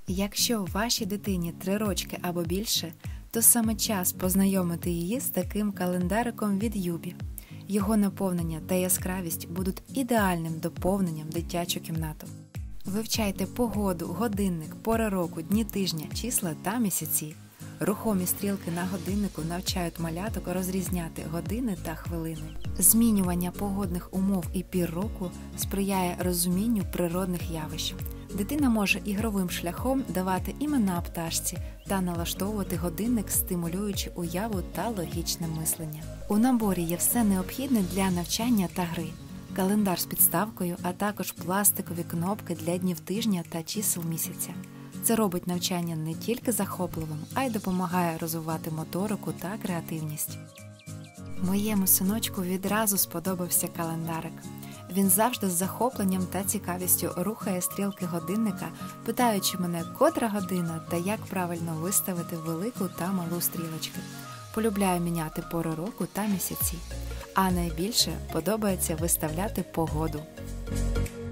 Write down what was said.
Якщо вашій дитині 3 рочки або більше, то саме час познайомити її з таким календариком від Юбі. Його наповнення та яскравість будуть ідеальним доповненням дитячу кімнату. Вивчайте погоду, годинник, пори року, дні тижня, числа та місяці. Рухомі стрілки на годиннику навчають маляток розрізняти години та хвилини. Змінювання погодних умов і пір року сприяє розумінню природних явищ. Дитина може ігровим шляхом давати імена пташці та налаштовувати годинник, стимулюючи уяву та логічне мислення. У наборі є все необхідне для навчання та гри. Календар з підставкою, а також пластикові кнопки для днів тижня та чисел місяця. Це робить навчання не тільки захопливим, а й допомагає розвивати моторику та креативність. Моєму синочку відразу сподобався календарик. Він завжди з захопленням та цікавістю рухає стрілки годинника, питаючи мене, котра година та як правильно виставити велику та малу стрілочки. Полюбляю міняти пори року та місяці. А найбільше подобається виставляти погоду.